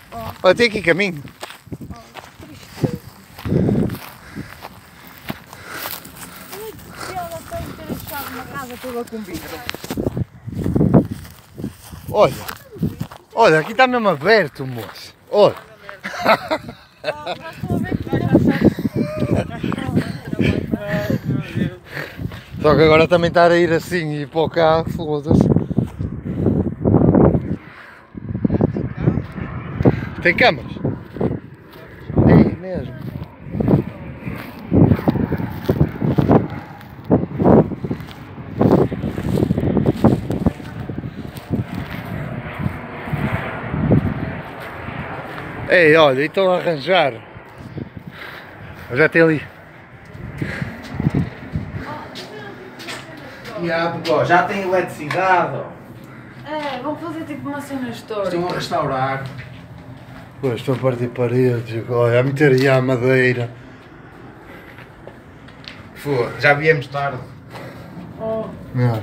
Olha, tem aqui caminho. Ela tem que ter deixado uma casa toda com vidro. Olha, aqui está mesmo aberto, moço. Olha. Já estou a ver que tu já sabes. Só que agora também estar a ir assim e ir para o carro, foda-se. Tem câmaras? É mesmo. Ei, olha, estão a arranjar. Já tem ali. Já tem eletricidade. É, vão fazer tipo uma cena histórica. Estão a restaurar. Pois, estão a partir paredes, olha, a meter aí a madeira. Já viemos tarde. Oh, Não.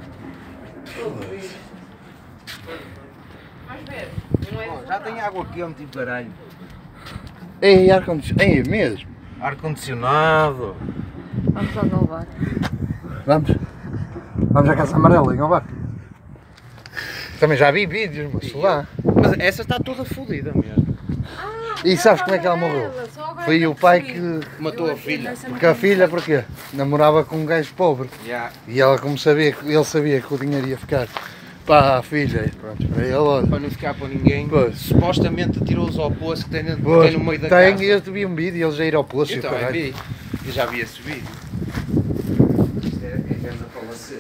vais ver. Não é Já tem água quente e caralho. Ei, ar-condicionado. Ei, mesmo. Ar-condicionado. Vamos lá levar. Vamos? Vamos à Casa Amarela, em Alvar. Também já vi vídeos, moço, lá. Mas essa está toda fodida mesmo. E sabes como é que ela morreu? Foi o pai que Matou a filha. porque a filha, porquê? Namorava com um gajo pobre. Já. E ela, como sabia, ele sabia que o dinheiro ia ficar para a filha. E pronto, para ele, olha. Para não ficar para ninguém. Pois. Supostamente tirou-os ao poço que tem no meio da Tem, casa. eu vi um vídeo e ele já ir ao poço. Eu e também caralho. vi. Eu já vi esse vídeo. Isto é grande palacete.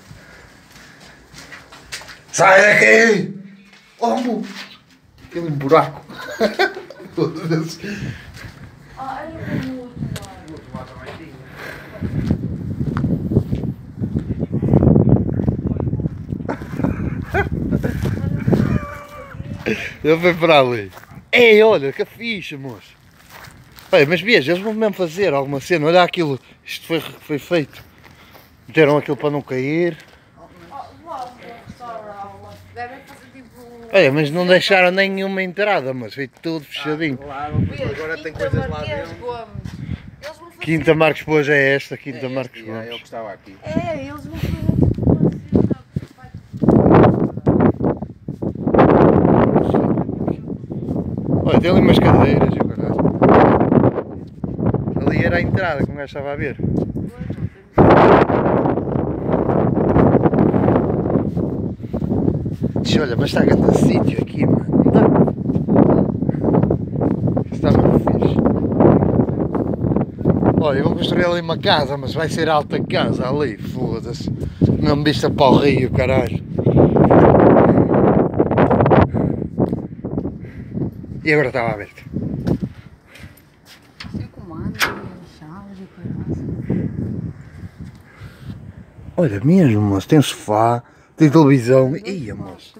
Sai daqui! Oh, aquele buraco. Foda-se. Ah, eu tenho outro lado. O outro lado também tinha. Ele foi para ali. Ei, olha, que fixe, moço. Olha, mas veja, eles vão mesmo fazer alguma cena. Olha aquilo, isto foi feito. Meteram aquilo para não cair. Devem fazer tipo. Olha, mas não deixaram nenhuma entrada, mas foi tudo fechadinho. Claro, mas agora tem coisas lá dentro. Eles vão fazer. Quinta Marcos Boas é esta, Quinta Marcos É Gomes. eu que estava aqui. É, eles vão fazer tipo uma cena. Olha, tem ali umas cadeiras e o caralho. Ali era a entrada que um gajo estava a ver. Olha, mas está grande sítio aqui, mano. Não está? Está muito fixe. Olha, vão construir ali uma casa, mas vai ser alta casa ali, foda-se. Não vista para o rio, caralho. E agora estava aberto. Sem comando, chaves e coisas. Olha mesmo, moço, tem sofá, tem televisão. Ia, moço.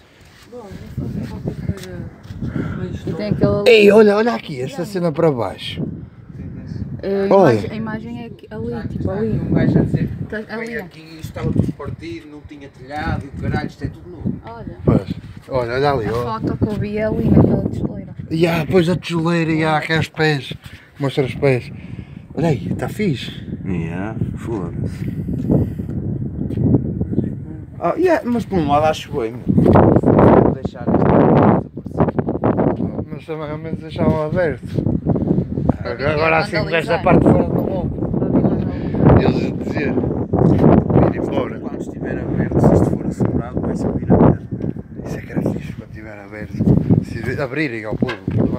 E tem aquele. Ei, olha aqui, esta cena para baixo. Olha. A imagem é ali, tipo ali. Um gajo a dizer Tá que ali. veio aqui e isto estava tudo partido, não tinha telhado e o caralho, isto é tudo novo. Olha. Pois, olha ali, A ó. foto que eu vi é ali naquela tijoleira. E há, depois a tijoleira e há aqui os pés. Mostra os pés. Olha aí, está fixe. Foda-se. Mas por um lado acho bem. Vou deixar Mas também ao menos deixavam aberto. Agora assim, vandalizar. desta parte fora do logo. Eles a dizer, ir embora. quando estiver aberto, se isto for assegurado, vai-se abrir a ver. Isso é que era fixe quando estiver aberto. Se abrirem ao público.